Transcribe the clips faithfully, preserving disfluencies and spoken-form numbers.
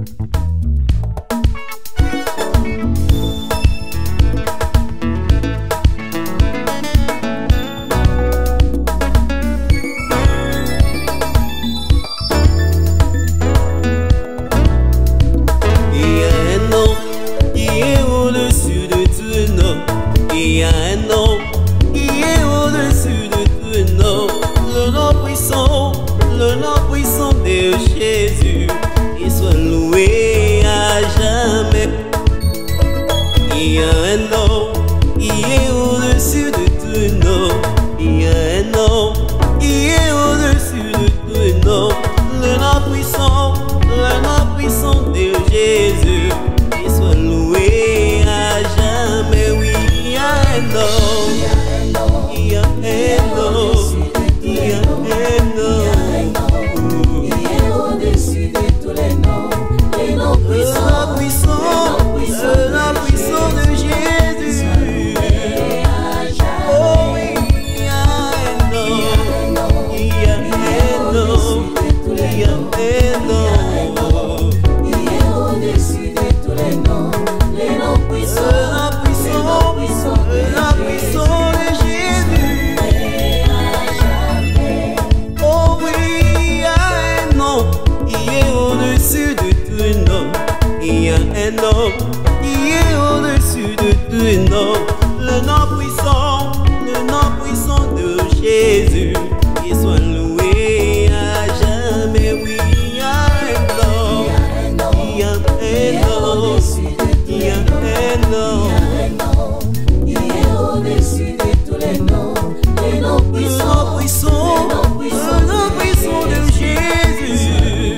Il y a un nom qui est au-dessus de tout nom, le nom puissant, le nom puissant de Jésus, il soit loué à jamais. Il y a un nom qui est au-dessus de tout nom, il y a un nom qui est au-dessus de tout nom, le nom puissant, le nom puissant de Jésus, il soit loué à jamais. Oui, il y a un nom, il y a un nom, il y a un nom, il est au-dessus de tous les noms, les noms puissants, le nom puissant de Jésus. Oh oui, il y a un nom, il y a un nom, il y a un nom, il est au-dessus de tous les noms, les noms puissants. Il y a un nom qui est au-dessus de tout nom, le nom puissant, le nom puissant de Jésus, qu'il soit loué à jamais. Oui, il y a un nom, il y a un nom, il y a un nom, il est au-dessus de tous les noms, les noms puissants, le nom puissant de Jésus.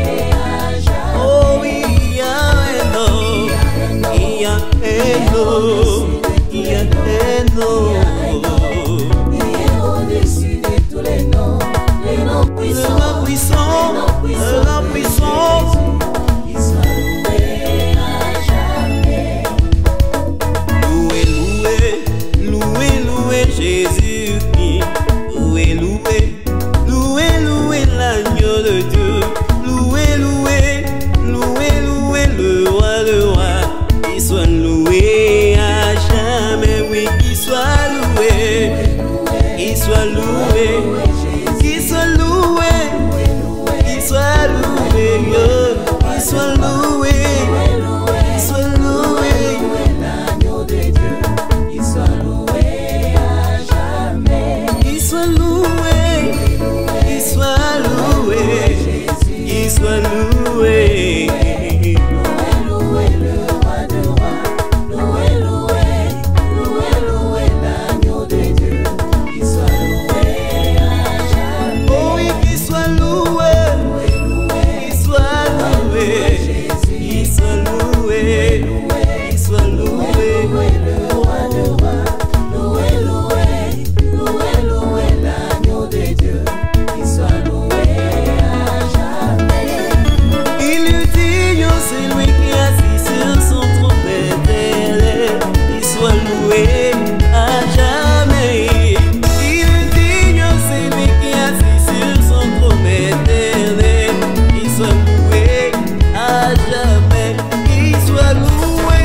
Oh oui, il y a un nom, il y a un nom, il y a un nom, il est au-dessus de tous les noms, les noms puissants, le nom puissant, le nom puissant, il soit loué à jamais. Loué, loué, loué, loué Jésus-Christ, loué, loué, loué, loué l'agneau de Dieu, loué, loué, loué, loué le roi, le roi, qu'il soit loué à jamais. Oui, qu'il soit loué, qu'il soit loué, qu'il soit loué, qu'il soit loué, qu'il soit loué, qu'il soit loué. L'agneau de Dieu, il soit loué à jamais. Qu'il soit loué, qu'il soit loué, qu'il soit loué. Loué, le roi de rois, loué, loué, loué, loué l'agneau de Dieu, il soit loué à jamais. Oh oui, qu'il soit loué, qu'il soit loué, qu'il soit loué, qu'il soit loué. Loué, le roi de rois, loué, loué, loué, loué l'agneau de Dieu, il soit loué à jamais. Il lui dit, yo, c'est lui qui est assis sur son trône éternel, qu'il soit loué à jamais. Il lui dit, yo, c'est lui qui est assis sur son trône éternel, qu'il soit loué à jamais, qu'il soit loué.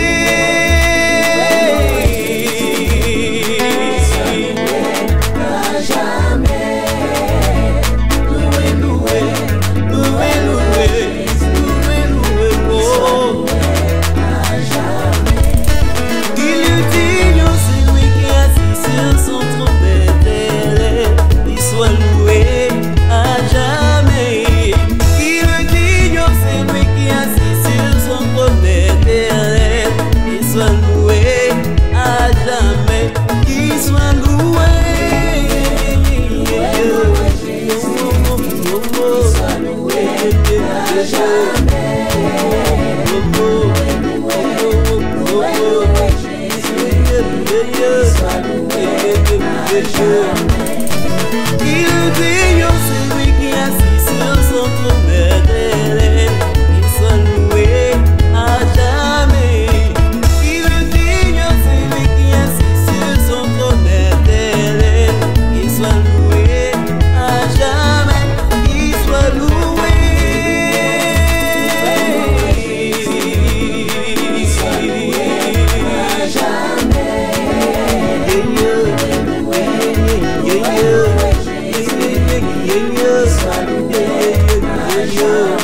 À jamais. Loué, loué, Loué, loué, loué, loué, oh. à jamais. Il lui dit, yo, c'est lui qui est assis sur son trône éternel, qu'il soit loué à jamais. Il lui dit, yo, c'est lui qui est assis sur son trône éternel, qu'il soit loué à jamais, qu'il soit loué. Sois loué à jamais. Sois loué à jamais. Il dit, yo, c'est lui qui est assis sur son trône éternel, qu'il soit loué à jamais. Il dit, yo, c'est lui qui est assis sur son trône éternel, qu'il soit loué à jamais, qu'il soit loué. soit loué, à jamais.